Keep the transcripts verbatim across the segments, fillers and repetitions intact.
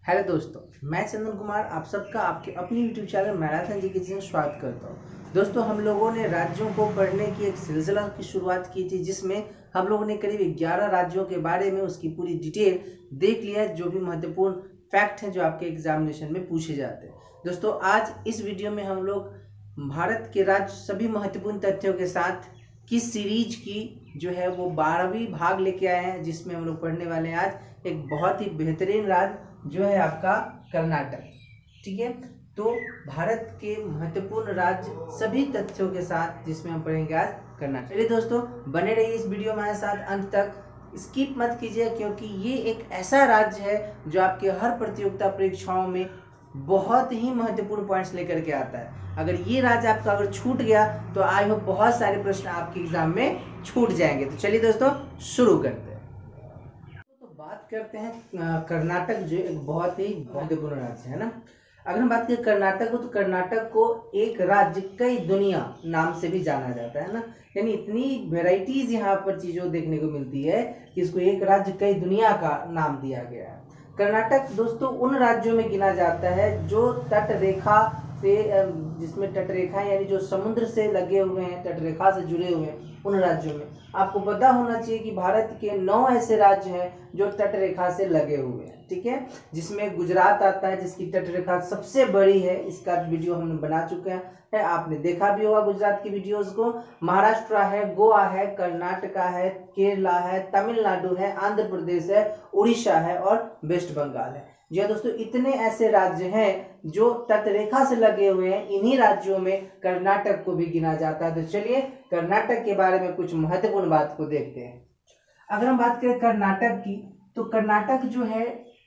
Hello दोस्तों, मैं चंदन कुमार आप सबका आपके अपनी यूट्यूब चैनल मैराथन जी के में स्वागत करता हूं। दोस्तों, हम लोगों ने राज्यों को पढ़ने की एक सिलसिला की शुरुआत की थी, जिसमें हम लोगों ने करीब ग्यारह राज्यों के बारे में उसकी पूरी डिटेल देख लिया, जो भी महत्वपूर्ण फैक्ट हैं जो आपके एग्जामिनेशन में पूछे जाते हैं। दोस्तों, आज इस वीडियो में हम लोग भारत के राज्य सभी महत्वपूर्ण तथ्यों के साथ की सीरीज की जो है वो बारहवीं भाग लेके आए हैं, जिसमें हम लोग पढ़ने वाले हैं आज एक बहुत ही बेहतरीन राज्य जो है आपका कर्नाटक। ठीक है, तो भारत के महत्वपूर्ण राज्य सभी तथ्यों के साथ जिसमें हम पढ़ेंगे आज कर्नाटक। चलिए दोस्तों, बने रहिए इस वीडियो में हमारे साथ अंत तक, स्किप मत कीजिए, क्योंकि ये एक ऐसा राज्य है जो आपके हर प्रतियोगिता परीक्षाओं में बहुत ही महत्वपूर्ण पॉइंट्स लेकर के आता है। अगर ये राज्य आपका अगर छूट गया तो आई होप बहुत सारे प्रश्न आपके एग्जाम में छूट जाएंगे। तो चलिए दोस्तों, शुरू करते हैं। तो बात करते हैं कर्नाटक, जो एक बहुत ही महत्वपूर्ण राज्य है ना। अगर हम बात करें कर्नाटक को, तो कर्नाटक को एक राज्य कई दुनिया नाम से भी जाना जाता है ना। यानी इतनी वेराइटीज यहाँ पर चीजों देखने को मिलती है कि इसको एक राज्य कई दुनिया का नाम दिया गया है। कर्नाटक दोस्तों उन राज्यों में गिना जाता है जो तट रेखा से, जिसमें तट रेखा यानी जो समुद्र से लगे हुए हैं, तट रेखा से जुड़े हुए हैं, उन राज्यों में। आपको पता होना चाहिए कि भारत के नौ ऐसे राज्य हैं जो तट रेखा से लगे हुए हैं। ठीक है, जिसमें गुजरात आता है, जिसकी तट रेखा सबसे बड़ी है। इसका वीडियो हमने बना चुके हैं, आपने देखा भी होगा गुजरात की वीडियोस को। महाराष्ट्र है, गोवा है, कर्नाटका है, केरला है, तमिलनाडु है, आंध्र प्रदेश है, उड़ीसा है और वेस्ट बंगाल है। जी दोस्तों, इतने ऐसे राज्य हैं जो तट रेखा से लगे हुए हैं। इन्हीं राज्यों में कर्नाटक को भी गिना जाता है। तो चलिए कर्नाटक के बारे में कुछ महत्वपूर्ण बात को देखते हैं। अगर हम बात करें कर्नाटक की, तो कर्नाटक जो है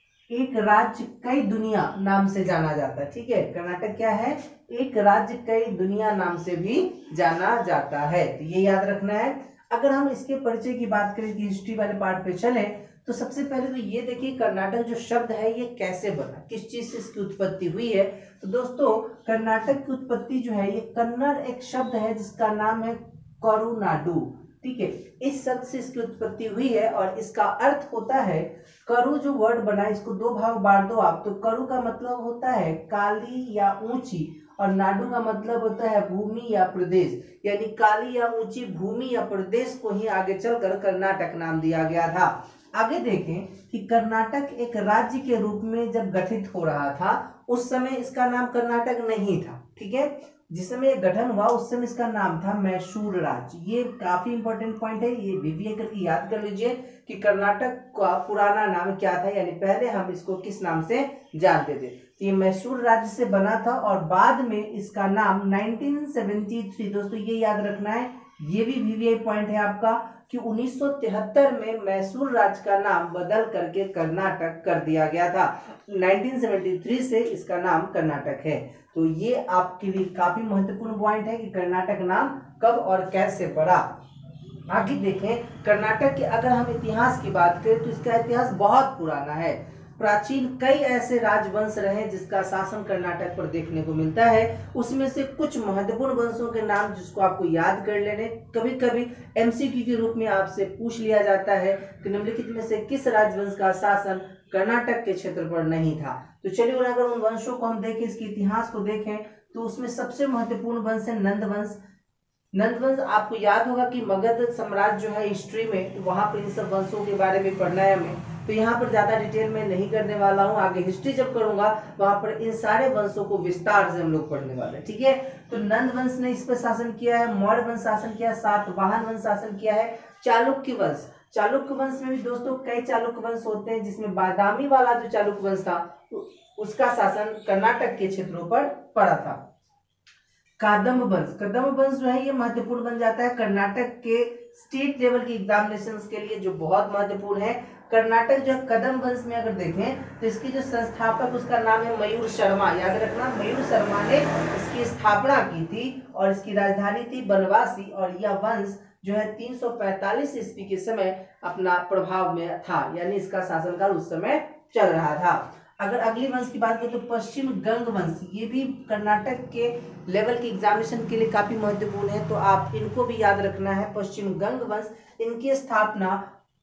एक राज्य कई दुनिया नाम से जाना जाता है। ठीक है, कर्नाटक क्या है, एक राज्य कई दुनिया नाम से भी जाना जाता है, तो ये याद रखना है। अगर हम इसके परिचय की बात करें कि हिस्ट्री वाले पार्ट पे चले, तो सबसे पहले तो ये देखिए कर्नाटक जो शब्द है ये कैसे बना, किस चीज से इसकी उत्पत्ति हुई है। तो दोस्तों, कर्नाटक की उत्पत्ति जो है ये कन्नड़ एक शब्द है जिसका नाम है करुनाडु। ठीक है, इस शब्द से इसकी उत्पत्ति हुई है और इसका अर्थ होता है, करु जो वर्ड बना, इसको दो भाग बांट दो आप। तो करु का मतलब होता है काली या ऊंची, और नाडु का मतलब होता है भूमि या प्रदेश। यानी काली या ऊंची भूमि या प्रदेश को ही आगे चलकर कर्नाटक नाम दिया गया था। आगे देखें कि कर्नाटक एक राज्य के रूप में जब गठित हो रहा था, उस समय इसका नाम कर्नाटक नहीं था। ठीक है, जिस समय ये गठन हुआ उस समय इसका नाम था मैसूर राज्य। ये काफी इंपॉर्टेंट पॉइंट है, ये वीवीए करके याद कर लीजिए कि कर्नाटक का पुराना नाम क्या था, यानी पहले हम इसको किस नाम से जानते थे। तो ये मैसूर राज्य से बना था और बाद में इसका नाम नाइनटीन सेवेंटी थ्री, दोस्तों ये याद रखना है, ये भी वीवीए पॉइंट है आपका, कि उन्नीस सौ तिहत्तर में मैसूर राज्य का नाम बदल करके कर्नाटक कर दिया गया था। नाइनटीन सेवेंटी थ्री से इसका नाम कर्नाटक है। तो ये आपके लिए काफी महत्वपूर्ण पॉइंट है कि कर्नाटक नाम कब और कैसे पड़ा। आगे देखें, कर्नाटक के अगर हम इतिहास की बात करें तो इसका इतिहास बहुत पुराना है। प्राचीन कई ऐसे राजवंश रहे जिसका शासन कर्नाटक पर देखने को मिलता है। उसमें से कुछ महत्वपूर्ण वंशों के नाम जिसको आपको याद कर लेने, कभी कभी एमसीक्यू के रूप में आपसे पूछ लिया जाता है कि निम्नलिखित में से किस राजवंश का शासन कर्नाटक के क्षेत्र पर नहीं था। तो चलिए, अगर उन वंशों को हम देखें, इसके इतिहास को देखें, तो उसमें सबसे महत्वपूर्ण वंश है नंद वंश। नंद वंश आपको याद होगा कि मगध साम्राज्य जो है हिस्ट्री में, वहां पर इन सब वंशों के बारे में पढ़ना है हमें, तो यहाँ पर ज्यादा डिटेल में नहीं करने वाला हूँ। आगे हिस्ट्री जब करूंगा वहां पर इन सारे वंशों को विस्तार से हम लोग पढ़ने वाले हैं। ठीक है, तो नंद वंश ने इस पर शासन किया है, मौर्य वंश शासन किया है, सातवाहन वंश शासन किया है, चालुक्य वंश। चालुक्य वंश में भी दोस्तों कई चालुक्य वंश होते हैं, जिसमें बादामी वाला जो चालुक्य वंश था उसका शासन कर्नाटक के क्षेत्रों पर पड़ा था। कदम्ब वंश, कदम्ब वंश जो है ये महत्वपूर्ण बन जाता है कर्नाटक के स्टेट लेवल के एग्जामिनेशंस के लिए, जो बहुत महत्वपूर्ण है। कर्नाटक जो कदम्ब वंश में अगर देखें तो इसकी जो संस्थापक उसका नाम है मयूर शर्मा। याद रखना, मयूर शर्मा ने इसकी स्थापना की थी और इसकी राजधानी थी बनवासी। और यह वंश जो है तीन सौ पैंतालीस ईस्वी के समय अपना प्रभाव में था, यानी इसका शासनकाल उस समय चल रहा था। अगर अगली वंश की बात करें तो पश्चिम गंग वंश, ये भी कर्नाटक के लेवल के एग्जामिनेशन के लिए काफी महत्वपूर्ण है, तो आप इनको भी याद रखना है। पश्चिम गंग वंश, इनकी स्थापना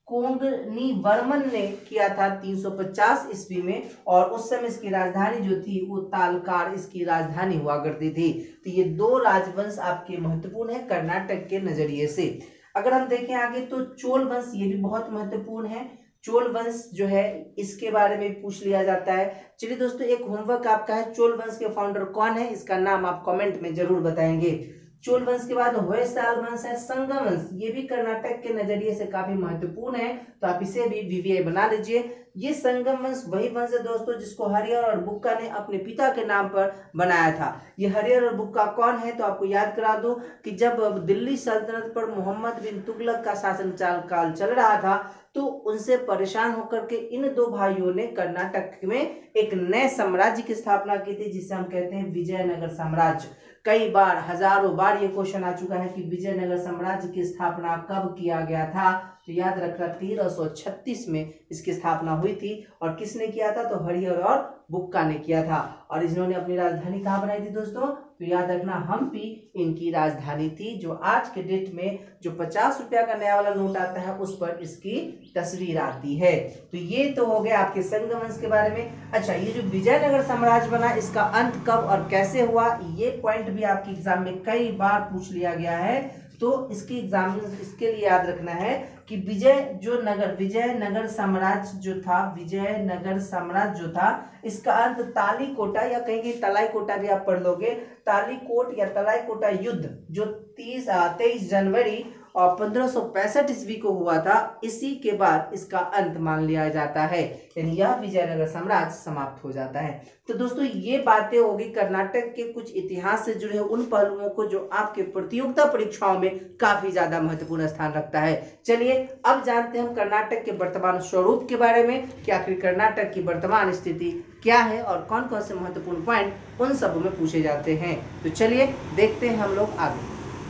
कोंगनी वर्मन ने किया था तीन सौ पचास ईस्वी में, और उस समय इसकी राजधानी जो थी वो तालकार इसकी राजधानी हुआ करती थी। तो ये दो राजवंश आपके महत्वपूर्ण है कर्नाटक के नजरिए से। अगर हम देखें आगे तो चोल वंश, ये भी बहुत महत्वपूर्ण है। चोल वंश जो है इसके बारे में पूछ लिया जाता है। चलिए दोस्तों, एक होमवर्क आपका है, चोल वंश के फाउंडर कौन है, इसका नाम आप कमेंट में जरूर बताएंगे। चोल वंश के बाद होयसाल वंश है, संगम वंश, ये भी कर्नाटक के नजरिए से काफी महत्वपूर्ण है, तो आप इसे भी वीवीआई बना लीजिए। ये संगम वंश वही वंश है दोस्तों जिसको हरिहर और बुक्का ने अपने पिता के नाम पर बनाया था। ये हरिहर और बुक्का कौन है, तो आपको याद करा दूं कि जब दिल्ली सल्तनत पर मोहम्मद बिन तुगलक का शासन काल चल रहा था, तो उनसे परेशान होकर के इन दो भाइयों ने कर्नाटक में एक नए साम्राज्य की स्थापना की थी, जिसे हम कहते हैं विजयनगर साम्राज्य। कई बार, हजारों बार ये क्वेश्चन आ चुका है कि विजयनगर साम्राज्य की स्थापना कब किया गया था, तो याद रखना तेरह सौ छत्तीस में इसकी स्थापना हुई थी। और किसने किया था, तो हरिहर और बुक्का ने किया था। और इन्होंने अपनी राजधानी कहाँ बनाई थी दोस्तों, तो याद रखना हम्पी इनकी राजधानी थी, जो आज के डेट में जो पचास रुपया का नया वाला नोट आता है उस पर इसकी तस्वीर आती है। तो ये तो हो गया आपके संगम वंश के बारे में। अच्छा, ये जो विजयनगर साम्राज्य बना, इसका अंत कब और कैसे हुआ, ये पॉइंट भी आपके एग्जाम में कई बार पूछ लिया गया है। तो इसके एग्जाम इसके लिए याद रखना है कि विजय जो नगर विजयनगर साम्राज्य जो था विजयनगर साम्राज्य जो था इसका अंत तालीकोटा या कहीं कहीं तलाईकोटा भी आप पढ़ लोगे, तालीकोट या तलाईकोटा युद्ध जो तीस तेईस जनवरी और पंद्रह सौ पैंसठ ईस्वी को हुआ था, इसी के बाद इसका अंत मान लिया जाता है, यानी यह विजयनगर साम्राज्य समाप्त हो जाता है। तो दोस्तों, ये बातें होगी कर्नाटक के कुछ इतिहास से जुड़े उन पहलुओं को जो आपके प्रतियोगिता परीक्षाओं में काफी ज्यादा महत्वपूर्ण स्थान रखता है। चलिए अब जानते हैं हम कर्नाटक के वर्तमान स्वरूप के बारे में कि आखिर कर्नाटक की वर्तमान स्थिति क्या है और कौन कौन से महत्वपूर्ण पॉइंट उन सब में पूछे जाते हैं। तो चलिए देखते हैं हम लोग आगे।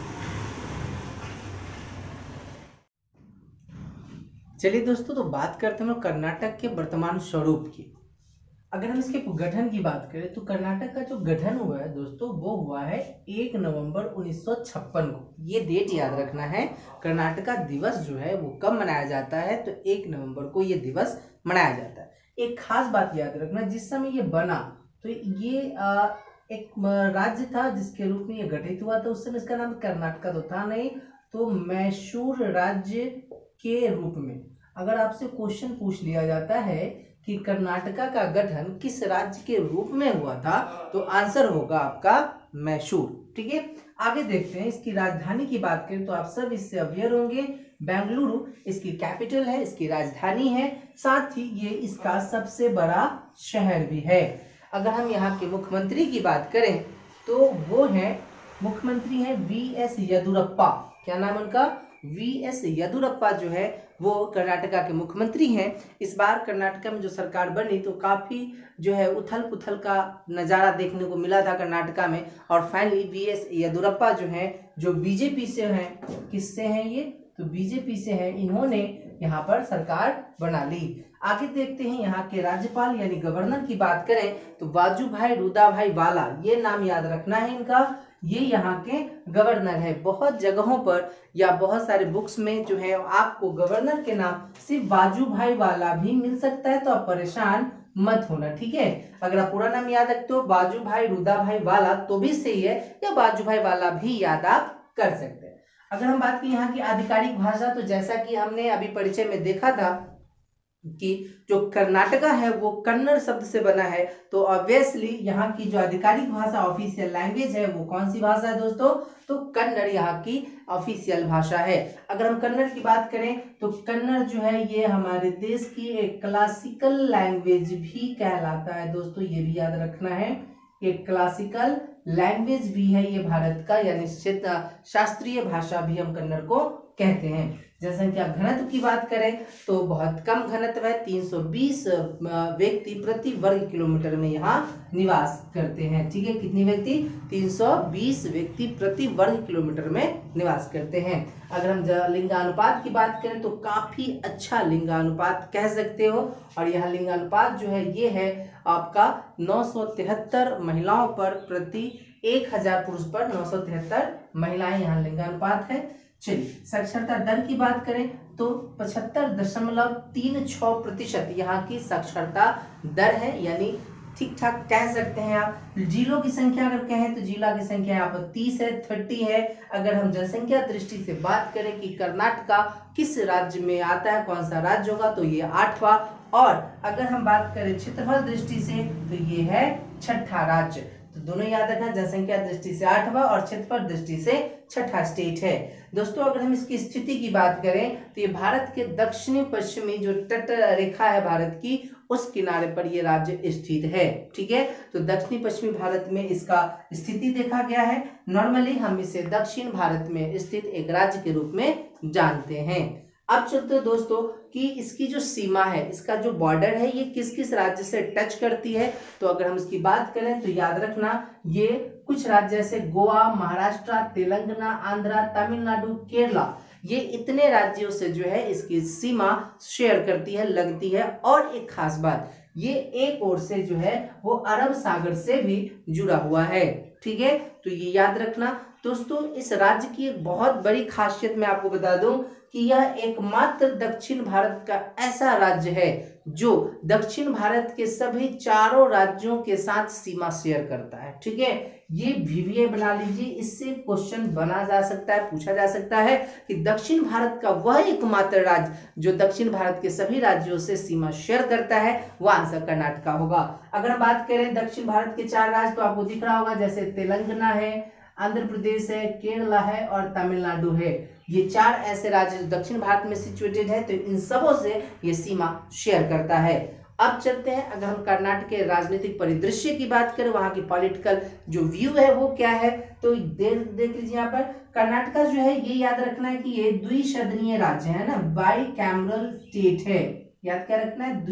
चलिए दोस्तों, तो बात करते हैं कर्नाटक के वर्तमान स्वरूप की। अगर हम इसके गठन की बात करें तो कर्नाटक का जो गठन हुआ है दोस्तों वो हुआ है एक नवंबर उन्नीस सौ छप्पन को। ये डेट याद रखना है। कर्नाटक दिवस जो है वो कब मनाया जाता है, तो एक नवंबर को ये दिवस मनाया जाता है। एक खास बात याद रखना, जिस समय ये बना तो ये आ, एक राज्य था जिसके रूप में ये गठित हुआ था। उस समय इसका नाम कर्नाटक तो था नहीं, तो मैसूर राज्य के रूप में अगर आपसे क्वेश्चन पूछ लिया जाता है कि कर्नाटक का गठन किस राज्य के रूप में हुआ था, तो आंसर होगा आपका मैसूर। ठीक है, आगे देखते हैं। इसकी राजधानी की बात करें तो आप सब इससे अवेयर होंगे, बेंगलुरु इसकी कैपिटल है, इसकी राजधानी है, साथ ही ये इसका सबसे बड़ा शहर भी है। अगर हम यहाँ के मुख्यमंत्री की बात करें तो वो है मुख्यमंत्री है वी एस येदुरप्पा। क्या नाम उनका, वी एस येदुरप्पा जो है वो कर्नाटक के मुख्यमंत्री हैं। इस बार कर्नाटक में जो सरकार बनी तो काफी जो है उथल पुथल का नजारा देखने को मिला था कर्नाटक में, और फाइनली वी एस येदुरप्पा जो है जो बीजेपी से हैं, किससे हैं ये, तो बीजेपी से हैं, इन्होंने यहाँ पर सरकार बना ली। आगे देखते हैं यहाँ के राज्यपाल यानी गवर्नर की बात करें तो वाजूभाई रुदाभाई वाला, ये नाम याद रखना है इनका। ये यहाँ के गवर्नर है। बहुत जगहों पर या बहुत सारे बुक्स में जो है आपको गवर्नर के नाम सिर्फ वाजूभाई वाला भी मिल सकता है, तो आप परेशान मत होना। ठीक है, अगर आप पूरा नाम याद रखते हो वाजूभाई रुदाभाई वाला तो भी सही है, या वाजूभाई वाला भी याद आप कर सकते हैं। अगर हम बात की यहाँ की आधिकारिक भाषा, तो जैसा कि हमने अभी परिचय में देखा था कि जो कर्नाटका है वो कन्नड़ शब्द से बना है, तो ऑब्वियसली यहाँ की जो आधिकारिक भाषा ऑफिशियल लैंग्वेज है वो कौन सी भाषा है दोस्तों, तो कन्नड़ यहाँ की ऑफिशियल भाषा है। अगर हम कन्नड़ की बात करें तो कन्नड़ जो है ये हमारे देश की एक क्लासिकल लैंग्वेज भी कहलाता है दोस्तों, ये भी याद रखना है। एक क्लासिकल लैंग्वेज भी है ये भारत का, यानी शास्त्रीय भाषा भी हम कन्नड़ को कहते हैं। जनसंख्या घनत्व की बात करें तो बहुत कम घनत्व है, तीन सौ बीस व्यक्ति प्रति वर्ग किलोमीटर में यहाँ निवास करते हैं। ठीक है, कितनी व्यक्ति, तीन सौ बीस व्यक्ति प्रति वर्ग किलोमीटर में निवास करते हैं। अगर हम लिंगानुपात की बात करें तो काफी अच्छा लिंगानुपात कह सकते हो, और यह लिंगानुपात जो है ये है आपका नौ सौ तिहत्तर महिलाओं पर प्रति एक हजार पुरुष पर नौ सौ तिहत्तर महिलाएं यहाँ लिंगानुपात है। चलिए साक्षरता दर की बात करें तो पचहत्तर दशमलव तीन छः प्रतिशत यहाँ की साक्षरता दर है, यानी ठीक ठाक कह सकते हैं आप। जिलों की संख्या अगर कहें तो जिला की संख्या यहाँ पर तीस है, थर्टी है। अगर हम जनसंख्या दृष्टि से बात करें कि कर्नाटका किस राज्य में आता है, कौन सा राज्य होगा, तो ये आठवां। और अगर हम बात करें क्षेत्रफल दृष्टि से तो ये है छठा राज्य। तो दोनों याद रखना, जनसंख्या दृष्टि से आठवां और क्षेत्रफल दृष्टि से छठा स्टेट है। दोस्तों अगर हम इसकी स्थिति की बात करें तो ये भारत के दक्षिणी पश्चिमी जो तट रेखा है भारत की, उस किनारे पर ये राज्य स्थित है। ठीक है, तो दक्षिणी पश्चिमी भारत में इसका स्थिति देखा गया है। नॉर्मली हम इसे दक्षिण भारत में स्थित एक राज्य के रूप में जानते हैं। अब चलते हैं दोस्तों कि इसकी जो सीमा है, इसका जो बॉर्डर है, ये किस किस राज्य से टच करती है। तो अगर हम इसकी बात करें तो याद रखना, ये कुछ राज्य जैसे गोवा, महाराष्ट्र, तेलंगाना, आंध्रा, तमिलनाडु, केरला, ये इतने राज्यों से जो है इसकी सीमा शेयर करती है, लगती है। और एक खास बात, ये एक ओर से जो है वो अरब सागर से भी जुड़ा हुआ है। ठीक है, तो ये याद रखना। दोस्तों इस राज्य की एक बहुत बड़ी खासियत मैं आपको बता दूं कि यह एकमात्र दक्षिण भारत का ऐसा राज्य है जो दक्षिण भारत के सभी चारों राज्यों के साथ सीमा शेयर करता है। ठीक है, ये वीवीए बना लीजिए, इससे क्वेश्चन बना जा सकता है, पूछा जा सकता है कि दक्षिण भारत का वह एकमात्र राज्य जो दक्षिण भारत के सभी राज्यों से सीमा शेयर करता है, वह आंसर कर्नाटका होगा। अगर हम बात करें दक्षिण भारत के चार राज्य तो आपको दिख रहा होगा, जैसे तेलंगाना है, आंध्र प्रदेश है, केरला है और तमिलनाडु है। ये चार ऐसे राज्य जो दक्षिण भारत में सिचुएटेड है, तो इन सबों से ये सीमा शेयर करता है। अब चलते हैं, अगर हम कर्नाटक के राजनीतिक परिदृश्य की बात करें, वहां की पॉलिटिकल जो व्यू है वो क्या है, तो देख देख लीजिए यहाँ पर कर्नाटका जो है, ये याद रखना है कि ये द्विसदनीय राज्य है ना, बाई कैमरल स्टेट है। याद क्या रखना है,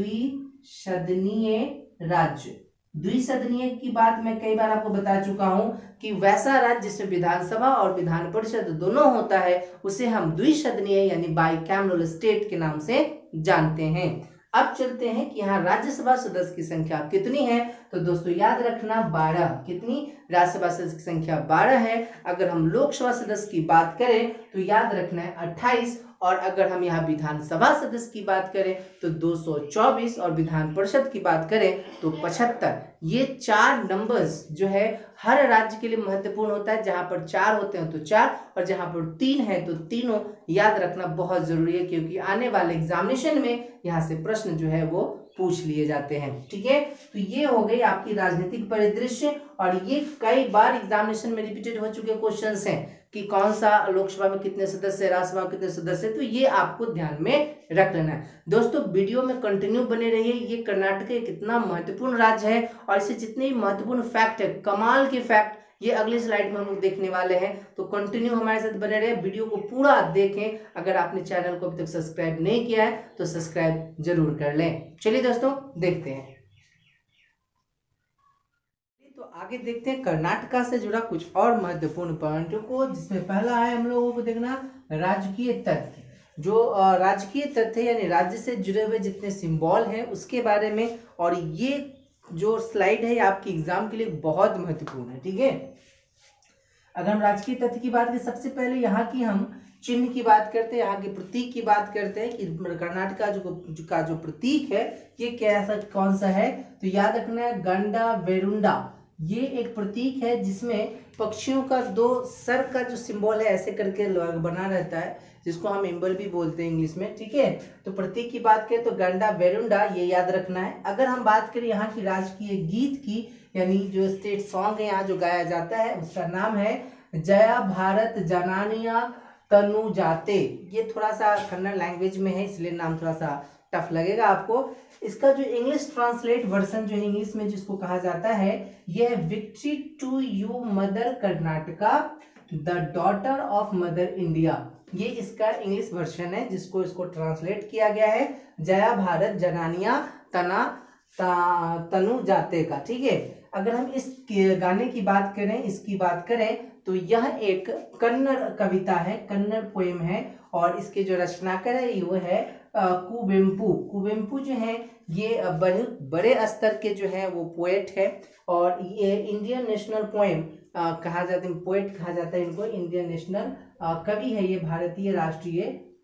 द्विसदनीय राज्य। द्विसदनीय की बात मैं कई बार आपको बता चुका हूं कि वैसा राज्य जिसमें विधानसभा और विधान परिषद दोनों होता है, उसे हम द्विसदनीय यानी बाई कैमरल स्टेट के नाम से जानते हैं। अब चलते हैं कि यहाँ राज्यसभा सदस्य की संख्या कितनी है। तो दोस्तों याद रखना बारह, कितनी, राज्यसभा सदस्य की संख्या बारह है। अगर हम लोकसभा सदस्य की बात करें तो याद रखना है अट्ठाईस, और अगर हम यहाँ विधानसभा सदस्य की बात करें तो दो सौ चौबीस, और विधान परिषद की बात करें तो पचहत्तर। ये चार नंबर्स जो है हर राज्य के लिए महत्वपूर्ण होता है। जहां पर चार होते हैं तो चार, और जहां पर तीन है तो तीनों याद रखना बहुत जरूरी है, क्योंकि आने वाले एग्जामिनेशन में यहाँ से प्रश्न जो है वो पूछ लिए जाते हैं। ठीक है, तो ये हो गई आपकी राजनीतिक परिदृश्य, और ये कई बार एग्जामिनेशन में रिपीटेड हो चुके क्वेश्चंस हैं कि कौन सा लोकसभा में कितने सदस्य, राज्यसभा में कितने सदस्य, तो ये आपको ध्यान में रख लेना है। दोस्तों वीडियो में कंटिन्यू बने रहिए। ये कर्नाटक एक इतना महत्वपूर्ण राज्य है, और इससे जितने भी महत्वपूर्ण फैक्ट है, कमाल के फैक्ट, ये अगले स्लाइड में हम लोग देखने वाले हैं। तो कंटिन्यू हमारे साथ बने रहे, वीडियो को पूरा देखें। अगर आपने चैनल को अभी तक सब्सक्राइब नहीं किया है तो सब्सक्राइब जरूर कर लें। चलिए दोस्तों देखते हैं, तो आगे देखते हैं कर्नाटका से जुड़ा कुछ और महत्वपूर्ण पॉइंटों को, जिसमें पहला है हम लोगों को देखना राजकीय तथ्य। जो राजकीय तथ्य यानी राज्य से जुड़े हुए जितने सिंबल हैं उसके बारे में, और ये जो स्लाइड है आपके एग्जाम के लिए बहुत महत्वपूर्ण है। ठीक है, अगर हम राजकीय तथ्य की बात करें, सबसे पहले यहाँ की हम चिन्ह की बात करते हैं, यहाँ के प्रतीक की बात करते हैं कि कर्नाटक का जो का जो प्रतीक है ये कैसा कौन सा है। तो याद रखना है गंडा वेरुंडा, ये एक प्रतीक है जिसमें पक्षियों का दो सर का जो सिंबल है ऐसे करके बना रहता है, जिसको हम एम्बल भी बोलते हैं इंग्लिश में। ठीक है, तो प्रतीक की बात करें तो गंडा वेरुंडा, ये याद रखना है। अगर हम बात करें यहाँ की राजकीय गीत की, यानी जो स्टेट सॉन्ग है यहाँ जो गाया जाता है, उसका नाम है जया भारत जनानिया तनु जाते। ये थोड़ा सा कन्नड़ लैंग्वेज में है, इसलिए नाम थोड़ा सा टफ लगेगा आपको। इसका जो इंग्लिश ट्रांसलेट वर्जन जो इंग्लिश में जिसको कहा जाता है, यह victory to you mother Karnataka the daughter of mother India, ये इसका इंग्लिश वर्जन है जिसको इसको ट्रांसलेट किया गया है जया भारत जनानिया तना ता, तनु जाते का। ठीक है, अगर हम इस गाने की बात करें, इसकी बात करें तो यह एक कन्नड़ कविता है, कन्नड़ पोएम है, और इसके जो रचनाकार है वो है कुवेम्पु। कुवेम्पु जो है ये बड़े बड़े स्तर के जो है वो पोएट है, और ये इंडियन नेशनल पोएम कहा जाता है, पोएट कहा जाता है इनको, इंडियन नेशनल कवि है, ये भारतीय राष्ट्रीय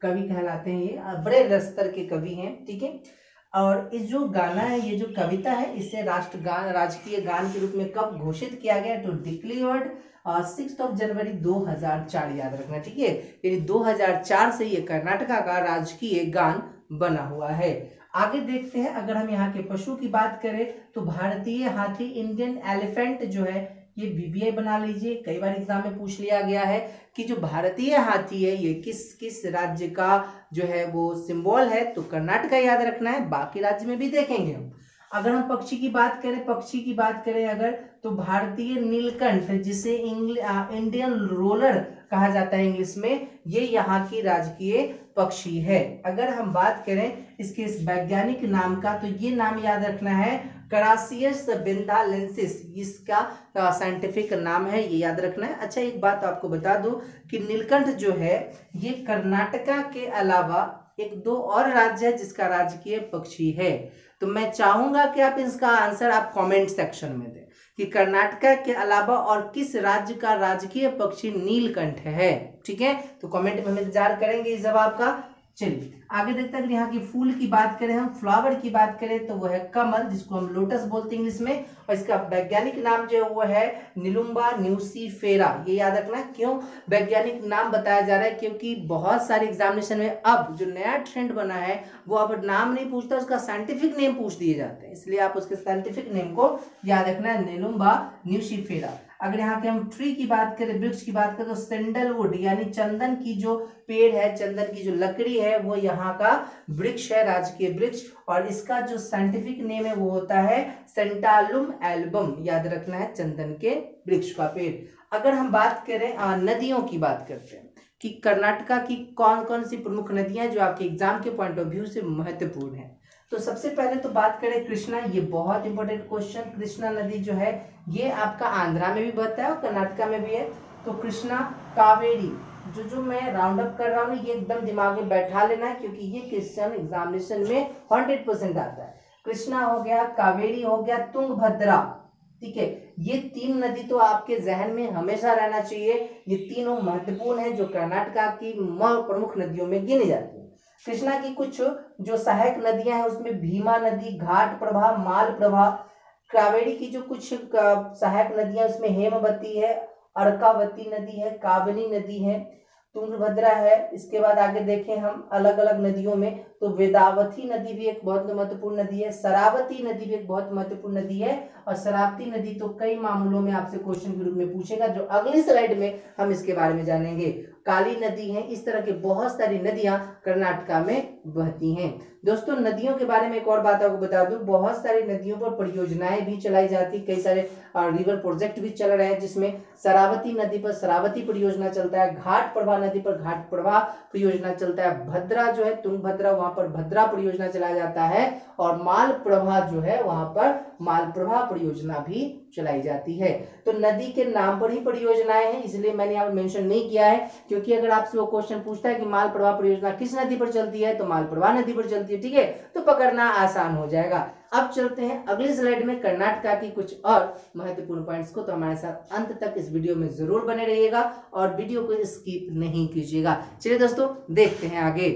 कवि कहलाते हैं, ये बड़े स्तर के कवि हैं, ठीक है। और इस जो गाना है, ये जो कविता है, इसे राष्ट्रगान, राजकीय गान के रूप में कब घोषित किया गया? To declared six of January दो हजार चार, याद रखना, ठीक है। यानी दो हजार चार से ये कर्नाटका का राजकीय गान बना हुआ है। आगे देखते हैं, अगर हम यहाँ के पशु की बात करें तो भारतीय हाथी, इंडियन एलिफेंट जो है, ये वीवीआई बना लीजिए, कई बार एग्जाम में पूछ लिया गया है कि जो भारतीय हाथी है ये किस किस राज्य का जो है वो सिंबल है, तो कर्नाटका याद रखना है, बाकी राज्य में भी देखेंगे हम। अगर हम पक्षी की बात करें, पक्षी की बात करें अगर, तो भारतीय नीलकंठ, जिसे इंडियन रोलर कहा जाता है इंग्लिश में, ये यहाँ की राजकीय पक्षी है। अगर हम बात करें इसके इस वैज्ञानिक नाम का, तो ये नाम याद रखना है करासियस बेंथालेंसिस, इसका साइंटिफिक नाम है, ये याद रखना है। अच्छा, एक बात आपको बता दूं कि नीलकंठ जो है ये कर्नाटका के अलावा एक दो और राज्य है जिसका राजकीय पक्षी है। तो मैं चाहूंगा कि आप इसका आंसर आप कमेंट सेक्शन में दें कि कर्नाटका के अलावा और किस राज्य का राजकीय पक्षी नीलकंठ है, ठीक है। तो कमेंट में हम इंतजार करेंगे इस जवाब का। चलिए आगे देखते हैं, अगर यहाँ की फूल की बात करें, हम फ्लावर की बात करें, तो वो है कमल, जिसको हम लोटस बोलते हैं इंग्लिश में, और इसका वैज्ञानिक नाम जो है वो है निलुम्बा न्यूसीफेरा, ये याद रखना। क्यों वैज्ञानिक नाम बताया जा रहा है? क्योंकि बहुत सारे एग्जामिनेशन में अब जो नया ट्रेंड बना है वो अब नाम नहीं पूछता, उसका साइंटिफिक नेम पूछ दिए जाते हैं, इसलिए आप उसके साइंटिफिक नेम को याद रखना है, निलुम्बा न्यूसीफेरा। अगर यहाँ के हम ट्री की बात करें, वृक्ष की बात करें, तो सैंडलवुड यानी चंदन की जो पेड़ है, चंदन की जो लकड़ी है, वो यहाँ का वृक्ष है, राजकीय वृक्ष, और इसका जो साइंटिफिक नेम है वो होता है सेंटालुम एल्बम, याद रखना है, चंदन के वृक्ष का पेड़। अगर हम बात करें आ, नदियों की बात करते हैं कि कर्नाटका की कौन कौन सी प्रमुख नदियां जो आपके एग्जाम के पॉइंट ऑफ व्यू से महत्वपूर्ण है, तो सबसे पहले तो बात करें कृष्णा, ये बहुत इंपॉर्टेंट क्वेश्चन। कृष्णा नदी जो है ये आपका आंध्रा में भी बहता है और कर्नाटका में भी है। तो कृष्णा, कावेरी, जो जो मैं राउंड अप कर रहा हूँ ये एकदम दिमाग में बैठा लेना है, क्योंकि ये क्वेश्चन एग्जामिनेशन में हंड्रेड परसेंट आता है। कृष्णा हो गया, कावेरी हो गया, तुंगभद्रा, ठीक है। ये तीन नदी तो आपके जहन में हमेशा रहना चाहिए, ये तीनों महत्वपूर्ण है जो कर्नाटका की प्रमुख नदियों में गिनी जाती है। कृष्णा की कुछ जो सहायक नदियां हैं उसमें भीमा नदी, घाट प्रभा, माल प्रभा। कावेरी की जो कुछ सहायक नदियां उसमें हेमवती है, अर्कावती नदी है, काबनी नदी है, तुंगभद्रा है। इसके बाद आगे देखें हम अलग अलग नदियों में, तो वेदावती नदी भी एक बहुत महत्वपूर्ण नदी है, शरावती नदी भी एक बहुत महत्वपूर्ण नदी है, और शरावती नदी तो कई मामलों में आपसे क्वेश्चन के रूप में पूछेगा, जो अगली स्लाइड में हम इसके बारे में जानेंगे। काली नदी है, इस तरह के बहुत सारी नदियां कर्नाटका में बहती हैं। दोस्तों नदियों के बारे में एक और बात आपको बता दूं, बहुत सारी नदियों पर परियोजनाएं भी चलाई जाती, कई सारे रिवर प्रोजेक्ट भी चल रहे हैं, जिसमें शरावती नदी पर शरावती परियोजना चलता है, घाट प्रभा नदी पर घाट प्रभा परियोजना चलता है, भद्रा जो है तुंगभद्रा वहां पर भद्रा परियोजना चलाया जाता है, और माल प्रभा जो है वहां पर माल प्रभा परियोजना भी चलाई जाती है। तो नदी के नाम पर ही परियोजनाएं हैं, इसलिए मैंने यहाँ मेंशन नहीं किया है, क्योंकि अगर आपसे वो क्वेश्चन पूछता है कि माल प्रभा परियोजना किस नदी पर चलती है, तो माल प्रभा नदी पर चलती है, ठीक है, तो पकड़ना आसान हो जाएगा। अब चलते हैं अगली स्लाइड में कर्नाटका की कुछ और महत्वपूर्ण पॉइंट्स को, तो हमारे साथ अंत तक इस वीडियो में जरूर बने रहिएगा और वीडियो को स्किप नहीं कीजिएगा। चलिए दोस्तों देखते हैं आगे।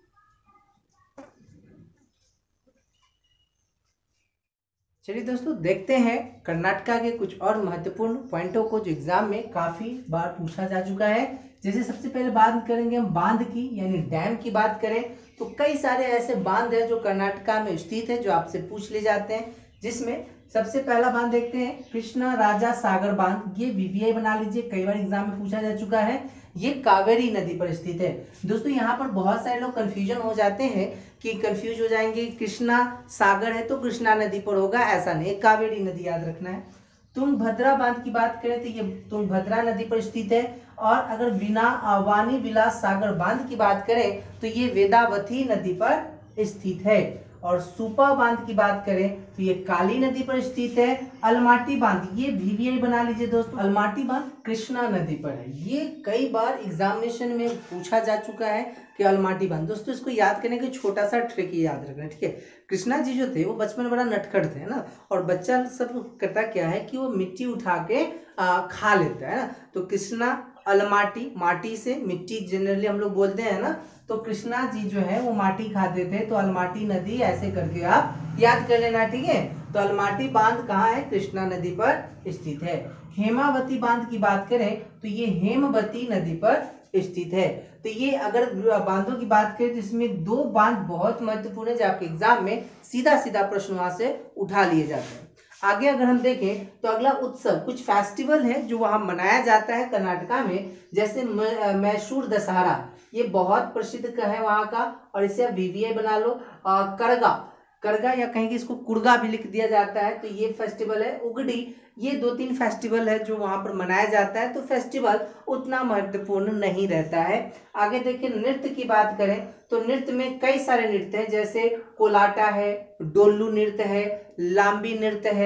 चलिए दोस्तों देखते हैं कर्नाटका के कुछ और महत्वपूर्ण पॉइंटों को, जो एग्जाम में काफी बार पूछा जा चुका है। जैसे सबसे पहले बात करेंगे हम बांध की, यानी डैम की बात करें, तो कई सारे ऐसे बांध हैं जो कर्नाटका में स्थित है, जो आपसे पूछ ले जाते हैं, जिसमें सबसे पहला बांध देखते हैं कृष्णा राजा सागर बांध। ये वीवीआई बना लीजिए, कई बार एग्जाम में पूछा जा चुका है, ये कावेरी नदी पर स्थित है। दोस्तों यहाँ पर बहुत सारे लोग कंफ्यूजन हो जाते हैं कि कंफ्यूज हो जाएंगे, कृष्णा सागर है तो कृष्णा नदी पर होगा, ऐसा नहीं, कावेरी नदी याद रखना है। तुंगभद्रा बांध की बात करें तो ये तुंगभद्रा नदी पर स्थित है, और अगर बिना वाणी विलास सागर बांध की बात करें तो ये वेदावती नदी पर स्थित है। और सुपा बांध की बात करें तो ये काली नदी पर स्थित है। अलमाटी बांध, ये वीवीआई बना लीजिए दोस्तों, अलमाटी बांध कृष्णा नदी पर है। ये कई बार एग्जामिनेशन में पूछा जा चुका है कि अलमाटी बांध। दोस्तों इसको याद करने के छोटा सा ट्रिक याद रखना, ठीक है। कृष्णा जी जो थे वो बचपन में बड़ा नटखट थे ना, और बच्चा सब करता क्या है कि वो मिट्टी उठा के आ, खा लेता है ना, तो कृष्णा अलमाटी, माटी से मिट्टी जनरली हम लोग बोलते हैं ना, तो कृष्णा जी जो है वो माटी खाते थे, तो अलमाटी नदी ऐसे करके आप याद कर लेना, ठीक है। तो अलमाटी बांध कहाँ है? कृष्णा नदी पर स्थित है। हेमावती बांध की बात करें तो ये हेमवती नदी पर स्थित है। तो ये अगर बांधों की बात करें तो इसमें दो बांध बहुत महत्वपूर्ण है, जो आपके एग्जाम में सीधा सीधा प्रश्न वहां से उठा लिए जाते हैं। आगे अगर हम देखें तो अगला उत्सव, कुछ फेस्टिवल है जो वहां मनाया जाता है कर्नाटका में, जैसे मैसूर दशहरा, ये बहुत प्रसिद्ध का है वहां का, और इसे आप वीवीआई बना लो। करगा, करगा या कहेंगे इसको कुर्गा भी लिख दिया जाता है, तो ये फेस्टिवल है। उगड़ी, ये दो तीन फेस्टिवल है जो वहां पर मनाया जाता है, तो फेस्टिवल उतना महत्वपूर्ण नहीं रहता है। आगे देखिए नृत्य की बात करें तो नृत्य में कई सारे नृत्य हैं, जैसे कोलाटा है, डोल्लू नृत्य है, लांबी नृत्य है,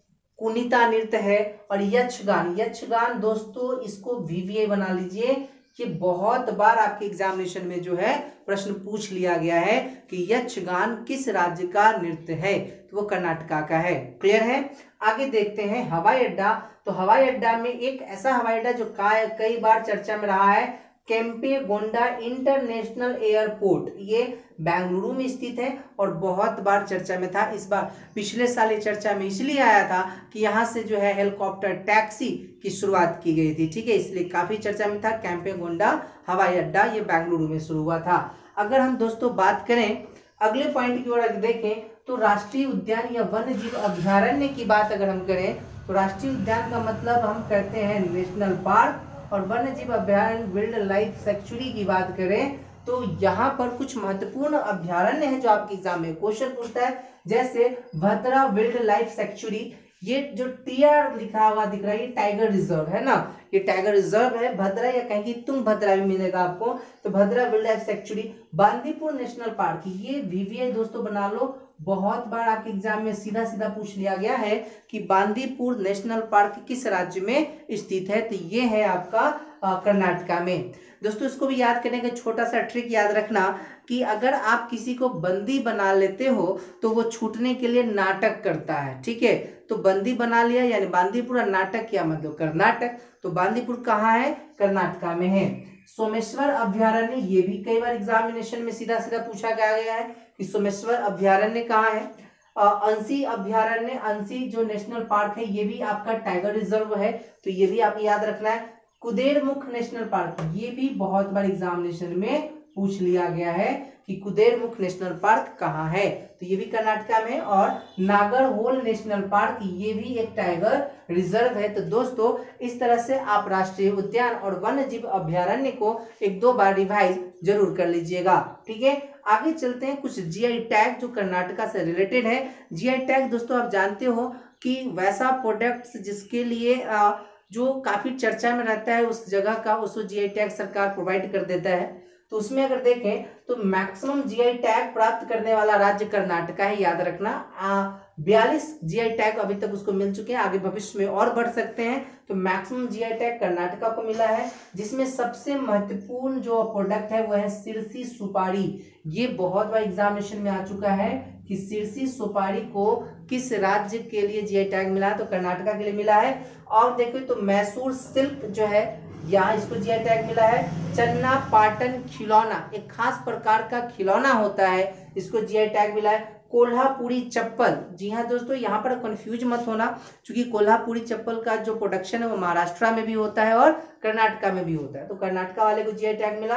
कुनिता नृत्य है और यक्षगान। यक्षगान दोस्तों इसको वीवीआई बना लीजिए, ये बहुत बार आपके एग्जामिनेशन में जो है प्रश्न पूछ लिया गया है कि यक्षगान किस राज्य का नृत्य है, तो वो कर्नाटका का है। क्लियर है। आगे देखते हैं हवाई अड्डा। तो हवाई अड्डा में एक ऐसा हवाई अड्डा जो कई बार चर्चा में रहा है, केम्पेगौड़ा इंटरनेशनल एयरपोर्ट, ये बेंगलुरु में स्थित है और बहुत बार चर्चा में था। इस बार पिछले साल ये चर्चा में इसलिए आया था कि यहाँ से जो है हेलीकॉप्टर टैक्सी की शुरुआत की गई थी, ठीक है, इसलिए काफी चर्चा में था। केम्पेगौड़ा हवाई अड्डा ये बेंगलुरु में शुरू हुआ था। अगर हम दोस्तों बात करें अगले पॉइंट की ओर देखें तो राष्ट्रीय उद्यान या वन्य जीव अभ्यारण्य की बात अगर हम करें तो राष्ट्रीय उद्यान का मतलब हम करते हैं नेशनल पार्क, और वन्य जीव अभ्यारण्य वाइल्ड लाइफ सेंचुरी की बात करें तो यहाँ पर कुछ महत्वपूर्ण अभ्यारण्य है जो आपके एग्जाम में क्वेश्चन पूछता है, जैसे भद्रा वाइल्ड लाइफ सेंचुरी। ये जो टीआर लिखा हुआ दिख रहा है ये टाइगर रिजर्व है ना, ये टाइगर रिजर्व है। भद्रा या कहेंगे तुंगभद्रा भी मिलेगा आपको, तो Bhadra wild life sanctuary. Bandipur national park, ये वीवीआई दोस्तों बना लो, बहुत बार आपके एग्जाम में सीधा सीधा पूछ लिया गया है कि बांदीपुर नेशनल पार्क किस राज्य में स्थित है, तो ये है आपका कर्नाटका में। दोस्तों इसको भी याद करने का छोटा सा ट्रिक याद रखना कि अगर आप किसी को बंदी बना लेते हो तो वो छूटने के लिए नाटक करता है, ठीक है। तो बंदी बना लिया यानी बांदीपुर, नाटक क्या मतलब कर्नाटक, तो बांदीपुर कहाँ है? कर्नाटका में है। सोमेश्वर अभ्यारण्य, ये भी कई बार एग्जामिनेशन में सीधा सीधा पूछा गया है कि सोमेश्वर अभ्यारण्य कहाँ है। अंसी अभ्यारण्य, अंसी जो नेशनल पार्क है ये भी आपका टाइगर रिजर्व है, तो ये भी आपको याद रखना है। कुदेरमुख नेशनल पार्क, ये भी बहुत बार एग्जामिनेशन में पूछ लिया गया है कि कुदेरमुख नेशनल पार्क कहाँ है, तो ये भी कर्नाटका में। और नागरहोल नेशनल पार्क, ये भी एक टाइगर रिजर्व है। तो दोस्तों इस तरह से आप राष्ट्रीय उद्यान और वन्य जीव अभ्यारण्य को एक दो बार रिवाइज जरूर कर लीजिएगा, ठीक है। आगे चलते हैं कुछ जीआई टैग जो कर्नाटका से रिलेटेड है। जीआई टैग दोस्तों आप जानते हो कि वैसा प्रोडक्ट्स जिसके लिए आ, जो काफी चर्चा में रहता है उस जगह का, उसको जीआई टैग सरकार प्रोवाइड कर देता है। तो उसमें अगर देखें तो मैक्सिमम जीआई टैग प्राप्त करने वाला राज्य कर्नाटका है, याद रखना। बयालीस जीआई टैग अभी तक उसको मिल चुके हैं, आगे भविष्य में और बढ़ सकते हैं। तो मैक्सिमम जीआई टैग कर्नाटका को मिला है, जिसमें सबसे महत्वपूर्ण जो प्रोडक्ट है वो है सिरसी सुपारी। ये बहुत बार एग्जामिनेशन में आ चुका है कि सिरसी सुपारी को किस राज्य के लिए जीआई टैग मिला है, तो कर्नाटका के लिए मिला है। और देखो तो मैसूर सिल्क जो है यहाँ इसको जीआई टैग मिला है। चन्ना पाटन खिलौना, एक खास प्रकार का खिलौना होता है, इसको जीआई टैग मिला है। कोल्हापुरी चप्पल, जी हाँ दोस्तों यहाँ पर कंफ्यूज मत होना, क्योंकि कोल्हापुरी चप्पल का जो प्रोडक्शन है वो महाराष्ट्र में भी होता है और कर्नाटका में भी होता है, तो कर्नाटका वाले को जीआई टैग मिला।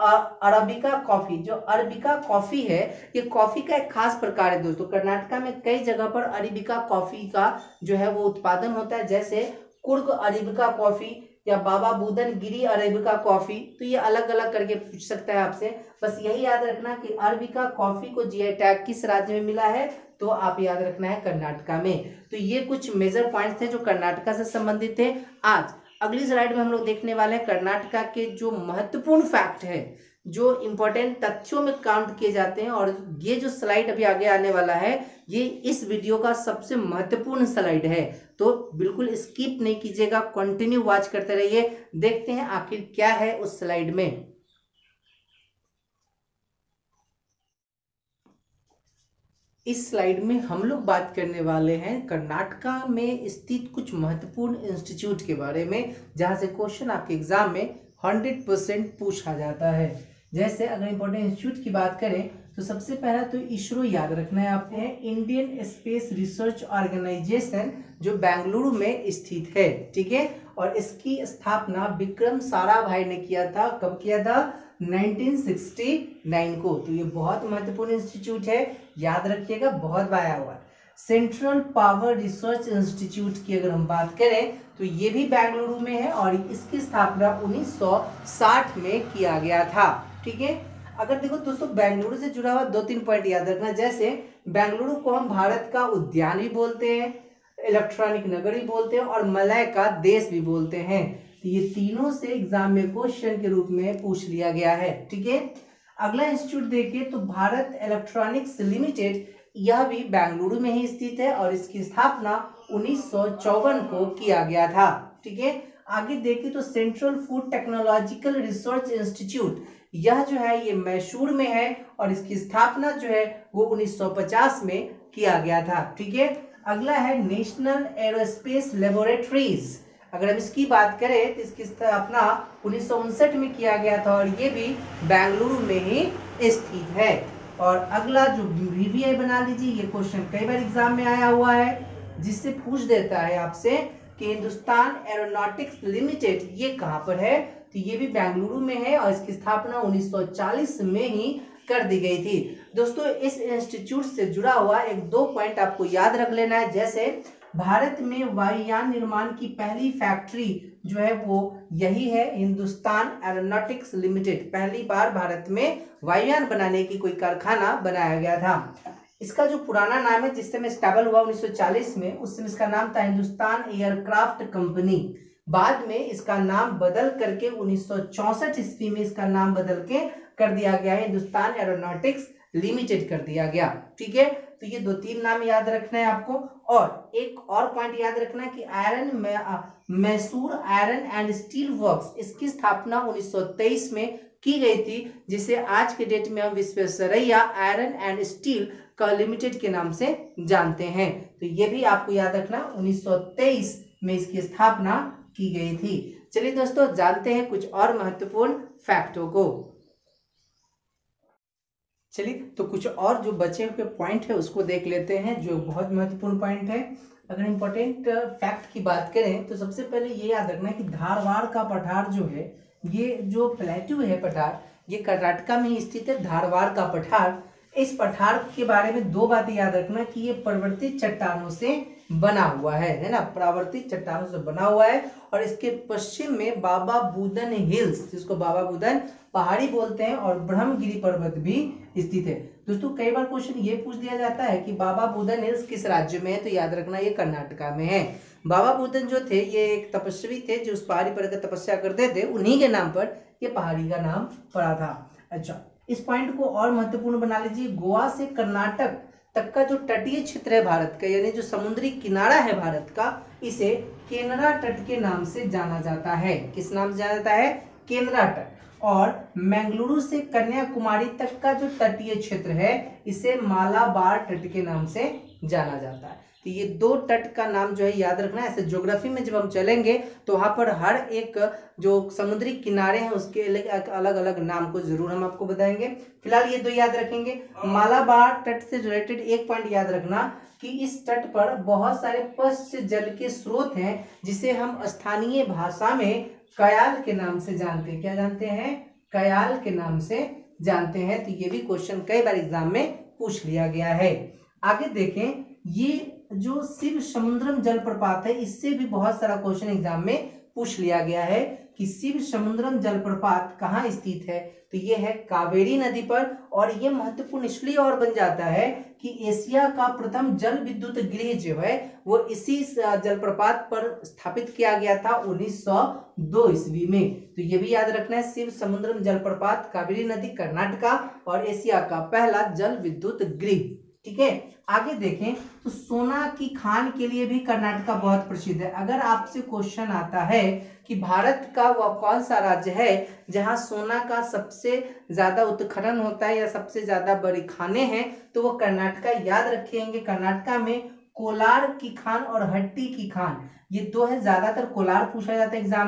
अरबिका कॉफी, जो अरबिका कॉफी है ये कॉफी का एक खास प्रकार है दोस्तों। कर्नाटका में कई जगह पर अरबिका कॉफी का जो है वो उत्पादन होता है, जैसे कुर्ग अरबिका कॉफी या बाबा बुदन गिरी अरेबिका कॉफी, तो ये अलग अलग करके पूछ सकता है आपसे। बस यही याद रखना कि अरबिका कॉफी को जीआई टैग किस राज्य में मिला है, तो आप याद रखना है कर्नाटका में। तो ये कुछ मेजर पॉइंट्स थे जो कर्नाटका से संबंधित थे। आज अगली स्लाइड में हम लोग देखने वाले हैं कर्नाटका के जो महत्वपूर्ण फैक्ट है, जो इंपॉर्टेंट तथ्यों में काउंट किए जाते हैं। और ये जो स्लाइड अभी आगे आने वाला है ये इस वीडियो का सबसे महत्वपूर्ण स्लाइड है, तो बिल्कुल स्किप नहीं कीजिएगा, कंटिन्यू वॉच करते रहिए। देखते हैं आखिर क्या है उस स्लाइड में। इस स्लाइड में हम लोग बात करने वाले हैं कर्नाटका में स्थित कुछ महत्वपूर्ण इंस्टीट्यूट के बारे में, जहां से क्वेश्चन आपके एग्जाम में हंड्रेड परसेंट पूछा जाता है। जैसे अगर इंपॉर्टेंट इंस्टीट्यूट की बात करें तो सबसे पहला तो इसरो याद रखना है आपको, है इंडियन स्पेस रिसर्च ऑर्गेनाइजेशन, जो बेंगलुरु में स्थित है, ठीक है। और इसकी स्थापना विक्रम साराभाई ने किया था। कब किया था? नाइनटीन सिक्सटी नाइन को। तो ये बहुत महत्वपूर्ण इंस्टीट्यूट है, याद रखिएगा, बहुत बार आया हुआ है। सेंट्रल पावर रिसर्च इंस्टीट्यूट की अगर हम बात करें तो ये भी बेंगलुरु में है और इसकी स्थापना उन्नीस सौ साठ में किया गया था, ठीक है। अगर देखो दोस्तों, बेंगलुरु से जुड़ा हुआ दो तीन पॉइंट याद रखना, जैसे बेंगलुरु को हम भारत का उद्यान भी बोलते हैं, इलेक्ट्रॉनिक नगर भी बोलते हैं और मलय का देश भी बोलते हैं। तो ये तीनों से एग्जाम में क्वेश्चन के रूप में पूछ लिया गया है, ठीक है। अगला इंस्टीट्यूट देखिए तो भारत इलेक्ट्रॉनिक्स लिमिटेड, यह भी बेंगलुरु में ही स्थित है और इसकी स्थापना उन्नीस सौ चौवन को किया गया था, ठीक है। आगे देखिए तो central food technological research institute, यह जो है ये मैसूर में है और इसकी स्थापना जो है वो उन्नीस सौ पचास में किया गया था, ठीक है। अगला है नेशनल एरोस्पेस लेबोरेटरीज। अगर हम इसकी बात करें तो इसकी स्थापना उन्नीस सौ उनसठ में किया गया था और ये भी बेंगलुरु में ही स्थित है। और अगला जो वीवीआई बना लीजिए, ये क्वेश्चन कई बार एग्जाम में आया हुआ है, जिससे पूछ देता है आपसे कि हिंदुस्तान एरोनॉटिक्स लिमिटेड ये कहाँ पर है, तो ये भी बेंगलुरु में है और इसकी स्थापना उन्नीस सौ चालीस में ही कर दी गई थी। दोस्तों, इस इंस्टीट्यूट से जुड़ा हुआ एक दो पॉइंट आपको याद रख लेना है, जैसे भारत में वायुयान निर्माण की पहली फैक्ट्री जो है वो यही है, हिंदुस्तान एरोनॉटिक्स लिमिटेड। पहली बार भारत में वायुयान बनाने की कोई कारखाना बनाया गया था। इसका जो पुराना नाम है, जिस समय स्टैबल हुआ उन्नीस सौ चालीस में, उस समय इसका नाम था हिंदुस्तान एयरक्राफ्ट कंपनी। बाद में इसका नाम बदल करके उन्नीस सौ चौसठ ईस्वी में इसका नाम बदल के कर दिया गया है, हिंदुस्तान एरोनॉटिक्स लिमिटेड कर दिया गया, ठीक है। तो ये दो तीन नाम याद रखना है आपको। और एक और पॉइंट याद रखना है कि आयरन में Mysore iron and steel works, इसकी स्थापना उन्नीस सौ तेईस में की गई थी, जिसे आज के डेट में हम विश्वेश्वरैया आयरन एंड स्टील का लिमिटेड के नाम से जानते हैं। तो ये भी आपको याद रखना, उन्नीस सौ तेईस में इसकी स्थापना की गई थी। चलिए दोस्तों, जानते हैं कुछ और महत्वपूर्ण फैक्टों को। चलिए तो कुछ और जो बचे हुए पॉइंट है उसको देख लेते हैं, जो बहुत महत्वपूर्ण पॉइंट है। अगर इंपॉर्टेंट फैक्ट की बात करें तो सबसे पहले ये याद रखना है कि धारवाड़ का पठार जो है, ये जो प्लेट्यू है पठार, ये कर्नाटका में ही स्थित है, धारवाड़ का पठार। इस पठार के बारे में दो बातें याद रखना कि ये पर्वतीय चट्टानों से बना हुआ है है ना, पर्वतीय चट्टानों से बना हुआ है। और इसके पश्चिम में बाबा बुदन हिल्स, जिसको बाबा बुदन पहाड़ी बोलते हैं, और ब्रह्मगिरी पर्वत भी स्थित है। दोस्तों, कई बार क्वेश्चन ये पूछ दिया जाता है कि बाबा बुदन हिल्स किस राज्य में है, तो याद रखना ये कर्नाटका में है। बाबा बुदन जो थे ये एक तपस्वी थे जो उस पहाड़ी पर तपस्या करते थे, उन्हीं के नाम पर ये पहाड़ी का नाम पड़ा था। अच्छा, इस पॉइंट को और महत्वपूर्ण बना लीजिए। गोवा से कर्नाटक तक का जो तटीय क्षेत्र है भारत का, यानी जो समुद्री किनारा है भारत का, इसे केनरा तट के नाम से जाना जाता है। किस नाम से जाना जाता है? केनरा तट। और मंगलुरु से कन्याकुमारी तक का जो तटीय क्षेत्र है, इसे मालाबार तट के नाम से जाना जाता है। तो ये दो तट का नाम जो है याद रखना है। ऐसे ज्योग्राफी में जब हम चलेंगे तो वहां पर हर एक जो समुद्री किनारे हैं उसके अलग अलग नाम को जरूर हम आपको बताएंगे। फिलहाल ये दो याद रखेंगे। मालाबार तट से रिलेटेड एक पॉइंट याद रखना कि इस तट पर बहुत सारे पश्च जल के स्रोत हैं, जिसे हम स्थानीय भाषा में कयाल के नाम से जानते हैं। क्या जानते हैं? कयाल के नाम से जानते हैं। तो ये भी क्वेश्चन कई बार एग्जाम में पूछ लिया गया है। आगे देखें, ये जो शिव समुद्रम जलप्रपात है, इससे भी बहुत सारा क्वेश्चन एग्जाम में पूछ लिया गया है कि शिव समुद्रम जलप्रपात कहाँ स्थित है। तो ये है कावेरी नदी पर, और ये महत्वपूर्ण इसलिए और बन जाता है कि एशिया का प्रथम जल विद्युत गृह जो है वो इसी जलप्रपात पर स्थापित किया गया था उन्नीस सौ दो ईस्वी में। तो ये भी याद रखना है, शिव समुद्रम जलप्रपात, कावेरी नदी, कर्नाटका, और एशिया का पहला जल विद्युत गृह। ठीक है, आगे देखें तो सोना की खान के लिए भी कर्नाटका बहुत प्रसिद्ध है। अगर आपसे क्वेश्चन आता है कि भारत का वह कौन सा राज्य है जहां सोना का सबसे ज्यादा उत्खनन होता है या सबसे ज्यादा बड़ी खानें हैं, तो वो कर्नाटका याद रखेंगे। कर्नाटका में कोलार की खान और हट्टी की खान, ये दो है। ज्यादातर कोलार पूछा जाता है एग्जाम में।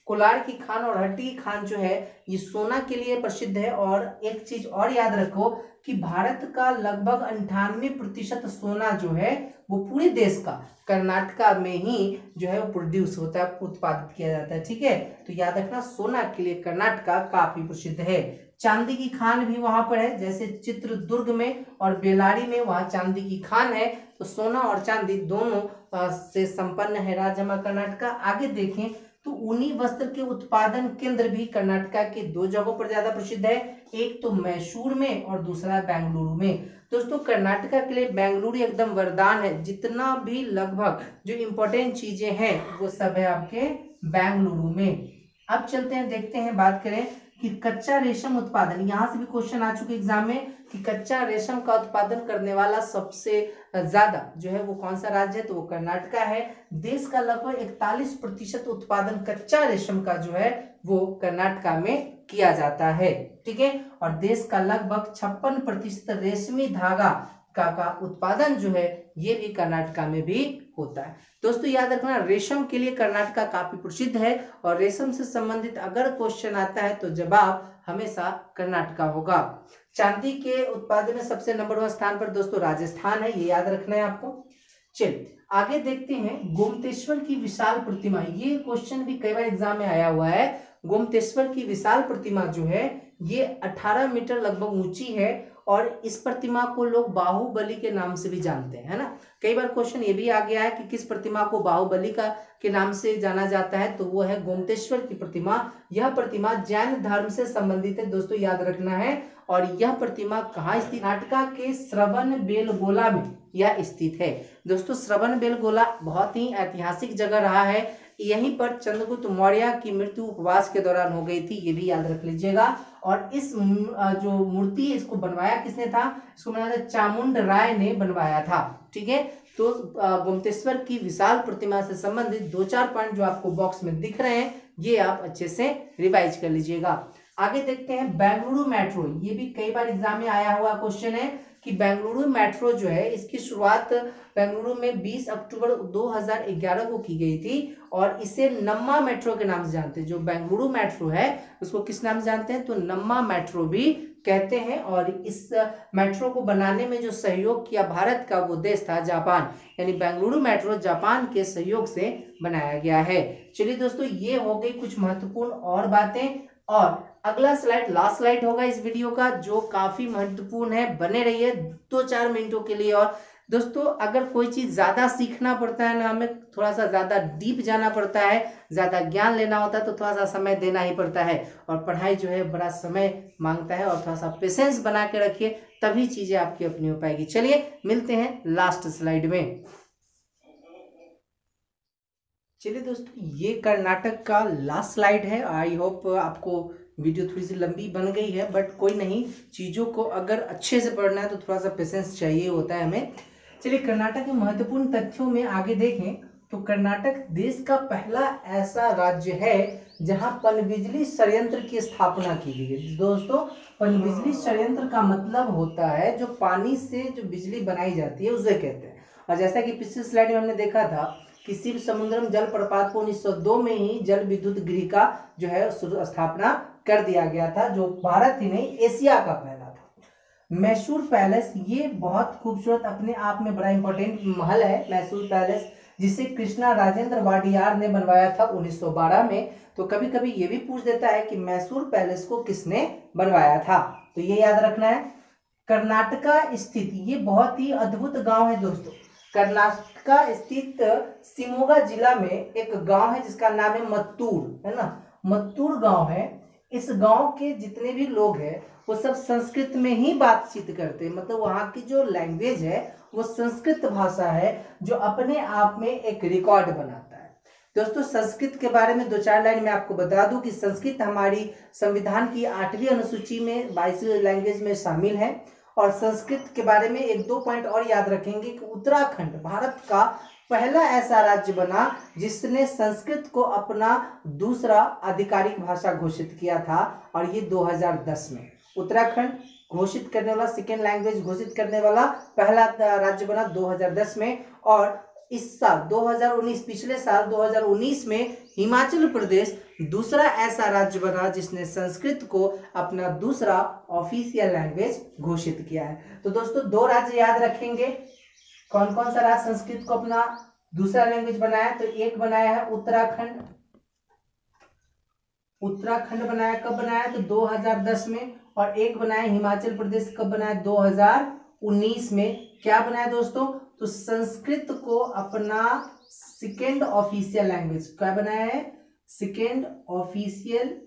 कोलार की खान और हट्टी की खान जो है ये सोना के लिए प्रसिद्ध है। और एक चीज और याद रखो कि भारत का लगभग अंठानवे प्रतिशत सोना जो है वो पूरे देश का कर्नाटका में ही जो है वो प्रोड्यूस होता है, उत्पादित किया जाता है। ठीक है, तो याद रखना सोना के लिए कर्नाटका काफी प्रसिद्ध है। चांदी की खान भी वहां पर है, जैसे चित्रदुर्ग में और बेलारी में वहां चांदी की खान है। तो सोना और चांदी दोनों से संपन्न है राज्य हमारा कर्नाटका। आगे देखें तो ऊनी वस्त्र के उत्पादन केंद्र भी कर्नाटका के दो जगहों पर ज्यादा प्रसिद्ध है, एक तो मैसूर में और दूसरा बेंगलुरु में। दोस्तों कर्नाटका के लिए बेंगलुरु एकदम वरदान है, जितना भी लगभग जो इम्पोर्टेंट चीजें हैं वो सब है आपके बेंगलुरु में। अब चलते हैं, देखते हैं, बात करें कि कच्चा रेशम उत्पादन, यहाँ से भी क्वेश्चन आ चुके एग्जाम में कि कच्चा रेशम का उत्पादन करने वाला सबसे ज्यादा जो है वो कौन सा राज्य है, तो वो कर्नाटका है। देश का लगभग इकतालीस प्रतिशत उत्पादन कच्चा रेशम का जो है वो कर्नाटका में किया जाता है। ठीक है, और देश का लगभग छप्पन प्रतिशत रेशमी धागा का, का उत्पादन जो है ये भी कर्नाटका में भी होता है। दोस्तों याद रखना रेशम के लिए कर्नाटका काफी प्रसिद्ध है, और रेशम से संबंधित अगर क्वेश्चन आता है तो जवाब हमेशा कर्नाटका होगा। चांदी के उत्पादन में सबसे नंबर वन स्थान पर दोस्तों राजस्थान है, ये याद रखना है आपको। चलिए आगे देखते हैं, गोमतेश्वर की विशाल प्रतिमा, ये क्वेश्चन भी कई बार एग्जाम में आया हुआ है। गोमतेश्वर की विशाल प्रतिमा जो है ये अठारह मीटर लगभग ऊंची है, और इस प्रतिमा को लोग बाहुबली के नाम से भी जानते हैं, है ना। कई बार क्वेश्चन ये भी आ गया है कि किस प्रतिमा को बाहुबली का के नाम से जाना जाता है, तो वो है गोमतेश्वर की प्रतिमा। यह प्रतिमा जैन धर्म से संबंधित है दोस्तों, याद रखना है। और यह प्रतिमा कहाँ स्थित, कर्नाटका के श्रवण बेलगोला में यह स्थित है। दोस्तों श्रवण बेलगोला बहुत ही ऐतिहासिक जगह रहा है, यहीं पर चंद्रगुप्त मौर्य की मृत्यु उपवास के दौरान हो गई थी, ये भी याद रख लीजिएगा। और इस जो मूर्ति है इसको बनवाया किसने था, इसको बनाया था चामुंड राय ने बनवाया था। ठीक है, तो गोमतेश्वर की विशाल प्रतिमा से संबंधित दो चार पॉइंट जो आपको बॉक्स में दिख रहे हैं ये आप अच्छे से रिवाइज कर लीजिएगा। आगे देखते हैं बेंगलुरु मेट्रो, ये भी कई बार एग्जाम में आया हुआ क्वेश्चन है कि बेंगलुरु मेट्रो जो है इसकी शुरुआत बेंगलुरु में बीस अक्टूबर दो हज़ार ग्यारह को की गई थी, और इसे नम्मा मेट्रो के नाम से जानते हैं। जो बेंगलुरु मेट्रो है उसको किस नाम से जानते हैं, तो नम्मा मेट्रो भी कहते हैं। और इस मेट्रो को बनाने में जो सहयोग किया भारत का वो देश था जापान, यानी बेंगलुरु मेट्रो जापान के सहयोग से बनाया गया है। चलिए दोस्तों ये हो गई कुछ महत्वपूर्ण और बातें, और अगला स्लाइड लास्ट स्लाइड होगा इस वीडियो का जो काफी महत्वपूर्ण है, बने रहिए दो चार मिनटों के लिए। और दोस्तों अगर कोई चीज ज्यादा सीखना पड़ता है ना, हमें थोड़ा सा ज्यादा डीप जाना पड़ता है, ज्यादा ज्ञान लेना होता है तो थोड़ा सा समय देना ही पड़ता है। और पढ़ाई जो है बड़ा समय मांगता है, और थोड़ा सा पेशेंस बना के रखिए, तभी चीजें आपकी अपनी हो पाएगी। चलिए मिलते हैं लास्ट स्लाइड में। चलिए दोस्तों ये कर्नाटक का लास्ट स्लाइड है। आई होप आपको वीडियो थोड़ी सी लंबी बन गई है, बट कोई नहीं, चीज़ों को अगर अच्छे से पढ़ना है तो थोड़ा सा पेशेंस चाहिए होता है हमें। चलिए कर्नाटक के महत्वपूर्ण तथ्यों में आगे देखें तो कर्नाटक देश का पहला ऐसा राज्य है जहां पनबिजली संयंत्र की स्थापना की गई है। दोस्तों पनबिजली संयंत्र का मतलब होता है जो पानी से जो बिजली बनाई जाती है उसे कहते हैं। और जैसा कि पिछली स्लाइड में हमने देखा था कि शिव समुद्रम जल प्रपात को उन्नीस सौ दो में ही जल विद्युत गृह का जो है स्थापना कर दिया गया था, जो भारत ही नहीं एशिया का पहला था। मैसूर पैलेस, ये बहुत खूबसूरत अपने आप में बड़ा इंपॉर्टेंट महल है मैसूर पैलेस, जिसे कृष्णा राजेंद्र वाडियार ने बनवाया था उन्नीस सौ बारह में। तो कभी कभी ये भी पूछ देता है कि मैसूर पैलेस को किसने बनवाया था, तो ये याद रखना है। कर्नाटका स्थित ये बहुत ही अद्भुत गांव है दोस्तों, कर्नाटका स्थित शिमोगा जिला में एक गांव है जिसका नाम है मत्तूर, है ना, मत्तूर गांव है। इस गांव के जितने भी लोग हैं वो सब संस्कृत में ही बातचीत करते हैं, मतलब वहाँ की जो लैंग्वेज है वो संस्कृत भाषा है, जो अपने आप में एक रिकॉर्ड बनाता है। दोस्तों संस्कृत के बारे में दो चार लाइन में आपको बता दूं कि संस्कृत हमारी संविधान की आठवीं अनुसूची में बाईसवीं लैंग्वेज में शामिल है। और संस्कृत के बारे में एक दो पॉइंट और याद रखेंगे कि उत्तराखंड भारत का पहला ऐसा राज्य बना जिसने संस्कृत को अपना दूसरा आधिकारिक भाषा घोषित किया था, और ये दो हज़ार दस में उत्तराखंड घोषित करने वाला सेकेंड लैंग्वेज घोषित करने वाला पहला राज्य बना दो हज़ार दस में। और इस साल दो हज़ार उन्नीस पिछले साल दो हज़ार उन्नीस में हिमाचल प्रदेश दूसरा ऐसा राज्य बना जिसने संस्कृत को अपना दूसरा ऑफिशियल लैंग्वेज घोषित किया है। तो दोस्तों दो राज्य याद रखेंगे, कौन कौन सा राज्य संस्कृत को अपना दूसरा लैंग्वेज बनाया, तो एक बनाया है उत्तराखंड, उत्तराखंड बनाया, कब बनाया तो दो हज़ार दस में, और एक बनाया हिमाचल प्रदेश, कब बनाया दो हज़ार उन्नीस में। क्या बनाया दोस्तों, तो संस्कृत को अपना सेकेंड ऑफिशियल लैंग्वेज, क्या बनाया है, सेकेंड ऑफिशियल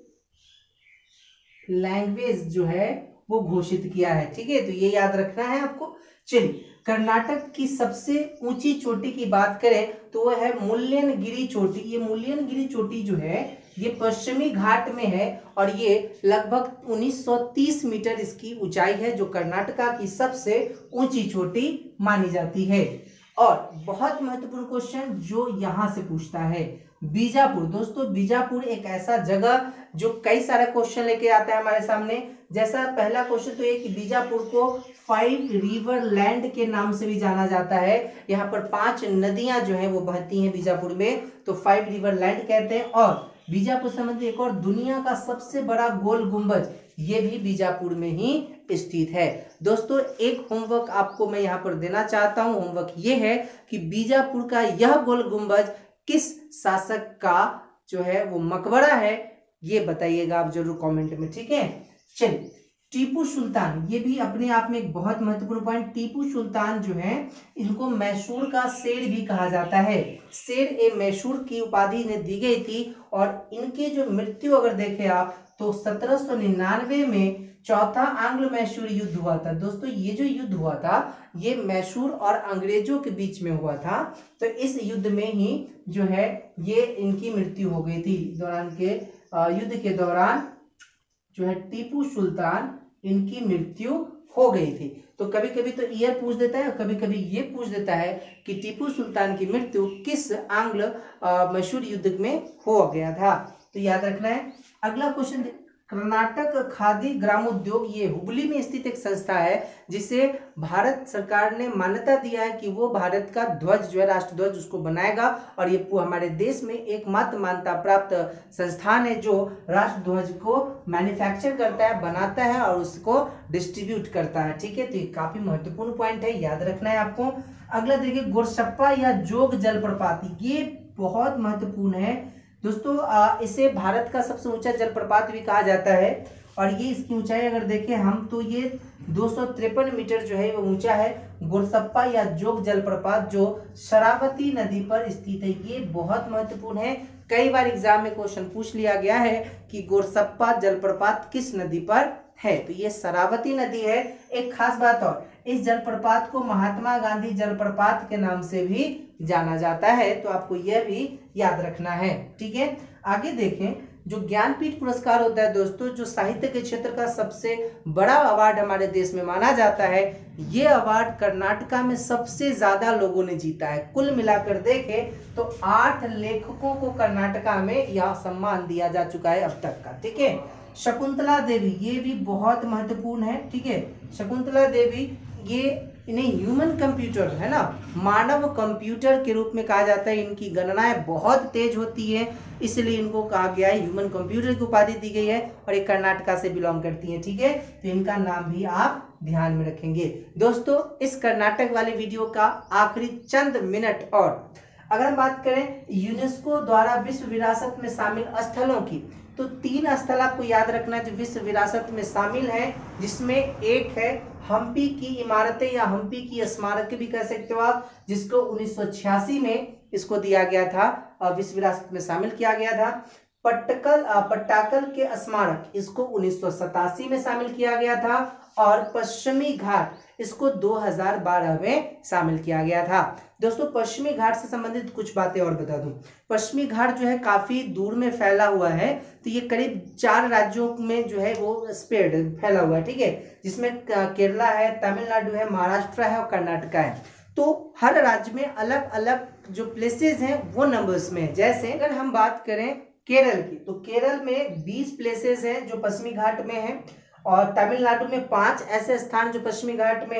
लैंग्वेज जो है वो घोषित किया है। ठीक है, तो ये याद रखना है आपको। चलिए, कर्नाटक की सबसे ऊंची चोटी की बात करें तो वो है मुल्यनगिरी चोटी। ये मुल्यनगिरी चोटी जो है ये पश्चिमी घाट में है और ये लगभग उन्नीस सौ तीस मीटर इसकी ऊंचाई है, जो कर्नाटका की सबसे ऊंची चोटी मानी जाती है। और बहुत महत्वपूर्ण क्वेश्चन जो यहां से पूछता है, बीजापुर। दोस्तों बीजापुर एक ऐसा जगह जो कई सारा क्वेश्चन लेके आता है हमारे सामने। जैसा पहला क्वेश्चन तो ये कि बीजापुर को फाइव रिवर लैंड के नाम से भी जाना जाता है। यहाँ पर पांच नदियां जो हैं वो बहती हैं बीजापुर में, तो फाइव रिवर लैंड कहते हैं। और बीजापुर संबंधित एक और दुनिया का सबसे बड़ा गोल गुंबज ये भी बीजापुर में ही स्थित है। दोस्तों एक होमवर्क आपको मैं यहाँ पर देना चाहता हूँ, होमवर्क ये है कि बीजापुर का यह गोल गुंबज किस शासक का जो है वो मकबरा है, ये बताइएगा आप जरूर कमेंट में। ठीक है, चलिए टीपू सुल्तान, ये भी अपने आप में एक बहुत महत्वपूर्ण पॉइंट। टीपू सुल्तान जो है इनको मैसूर का शेर भी कहा जाता है। शेर ए मैसूर की उपाधि इन्हें दी गई थी। और इनके जो मृत्यु अगर देखें आप तो सत्रह सौ निन्यानवे में चौथा आंग्ल मैसूर युद्ध हुआ था। दोस्तों ये जो युद्ध हुआ था ये मैसूर और अंग्रेजों के बीच में हुआ था। तो इस युद्ध में ही जो है ये इनकी मृत्यु हो गई थी। दौरान के युद्ध के दौरान जो है टीपू सुल्तान इनकी मृत्यु हो गई थी। तो कभी कभी तो ईयर पूछ देता है, कभी कभी ये पूछ देता है कि टीपू सुल्तान की मृत्यु किस आंग्ल मैसूर युद्ध में हो गया था। तो याद रखना है। अगला क्वेश्चन, कर्नाटक खादी ग्रामोद्योग, ये हुबली में स्थित एक संस्था है जिसे भारत सरकार ने मान्यता दिया है कि वो भारत का ध्वज जो है राष्ट्र ध्वज उसको बनाएगा। और ये हमारे देश में एकमात्र मान्यता प्राप्त संस्थान है जो राष्ट्र ध्वज को मैन्युफैक्चर करता है, बनाता है और उसको डिस्ट्रीब्यूट करता है। ठीक है, तो ये काफी महत्वपूर्ण पॉइंट है, याद रखना है आपको। अगला देखिए गोरसप्पा या जोग जलप्रपात, ये बहुत महत्वपूर्ण है दोस्तों। इसे भारत का सबसे ऊंचा जलप्रपात भी कहा जाता है। और ये इसकी ऊंचाई अगर देखें हम तो ये दो सौ तिरपन मीटर जो है वो ऊंचा है। गोरसप्पा या जोग जलप्रपात जो शरावती नदी पर स्थित है, ये बहुत महत्वपूर्ण है। कई बार एग्जाम में क्वेश्चन पूछ लिया गया है कि गोरसप्पा जलप्रपात किस नदी पर है, तो ये शरावती नदी है। एक खास बात और, इस जलप्रपात को महात्मा गांधी जलप्रपात के नाम से भी जाना जाता है, तो आपको यह भी याद रखना है। ठीक है, आगे देखें, जो ज्ञानपीठ पुरस्कार होता है दोस्तों, जो साहित्य के क्षेत्र का सबसे बड़ा अवार्ड हमारे देश में माना जाता है, ये अवार्ड कर्नाटका में सबसे ज्यादा लोगों ने जीता है। कुल मिलाकर देखें तो आठ लेखकों को कर्नाटका में यह सम्मान दिया जा चुका है अब तक का। ठीक है, शकुंतला देवी, ये भी बहुत महत्वपूर्ण है। ठीक है, शकुंतला देवी, ये इन्हें ह्यूमन कंप्यूटर है ना, मानव कंप्यूटर के रूप में कहा जाता है। इनकी गणनाएं बहुत तेज होती है, इसलिए इनको कहा गया है ह्यूमन कंप्यूटर की उपाधि दी गई है। और ये कर्नाटका से बिलोंग करती हैं। ठीक है, तो इनका नाम भी आप ध्यान में रखेंगे। दोस्तों इस कर्नाटक वाले वीडियो का आखिरी चंद मिनट और अगर हम बात करें यूनेस्को द्वारा विश्व विरासत में शामिल स्थलों की, तो तीन स्थल आपको याद रखना है जो विश्व विरासत में शामिल है, जिसमें एक है हम्पी की इमारतें या हम्पी की स्मारक भी कह सकते हो आप, जिसको उन्नीस सौ छियासी में इसको दिया गया था, विश्व विरासत में शामिल किया गया था। पट्टकल पट्टाकल के स्मारक, इसको उन्नीस सौ सतासी में शामिल किया गया था। और पश्चिमी घाट, इसको दो हज़ार बारह में शामिल किया गया था। दोस्तों पश्चिमी घाट से संबंधित कुछ बातें और बता दूं। पश्चिमी घाट जो है काफी दूर में फैला हुआ है, तो ये करीब चार राज्यों में जो है वो स्प्रेड फैला हुआ है। ठीक है, जिसमें केरला है, तमिलनाडु है, महाराष्ट्र है और कर्नाटका है। तो हर राज्य में अलग अलग जो प्लेसेस हैं वो नंबर्स में है। जैसे अगर हम बात करें केरल की, तो केरल में बीस प्लेसेस हैं जो पश्चिमी घाट में है, और तमिलनाडु में पांच ऐसे स्थान जो पश्चिमी घाट में है,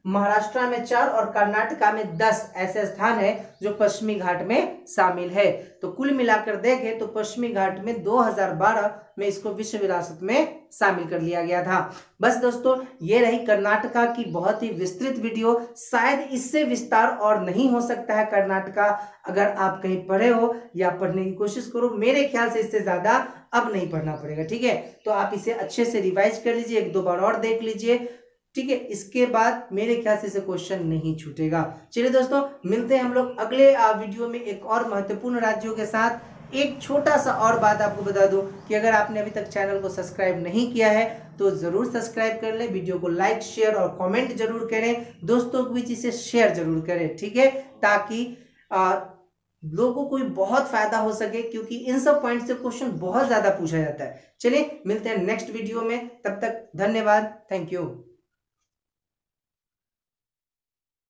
महाराष्ट्र में चार और कर्नाटका में दस ऐसे स्थान है जो पश्चिमी घाट में शामिल है। तो कुल मिलाकर देखें तो पश्चिमी घाट में दो हज़ार बारह में इसको विश्व विरासत में शामिल कर लिया गया था। बस दोस्तों, ये रही कर्नाटका की बहुत ही विस्तृत वीडियो। शायद इससे विस्तार और नहीं हो सकता है कर्नाटका। अगर आप कहीं पढ़े हो या पढ़ने की कोशिश करो, मेरे ख्याल से इससे ज्यादा अब नहीं पढ़ना पड़ेगा। ठीक है, तो आप इसे अच्छे से रिवाइज कर लीजिए, एक दो बार और देख लीजिए। ठीक है, इसके बाद मेरे ख्याल से इसे क्वेश्चन नहीं छूटेगा। चलिए दोस्तों, मिलते हैं हम लोग अगले वीडियो में एक और महत्वपूर्ण राज्यों के साथ। एक छोटा सा और बात आपको बता दूं कि अगर आपने अभी तक चैनल को सब्सक्राइब नहीं किया है तो जरूर सब्सक्राइब कर लें, वीडियो को लाइक शेयर और कमेंट जरूर करें, दोस्तों के बीच इसे शेयर जरूर करें। ठीक है, ताकि आ, लोगों को बहुत फायदा हो सके, क्योंकि इन सब पॉइंट से क्वेश्चन बहुत ज्यादा पूछा जाता है। चलिए मिलते हैं नेक्स्ट वीडियो में, तब तक धन्यवाद, थैंक यू।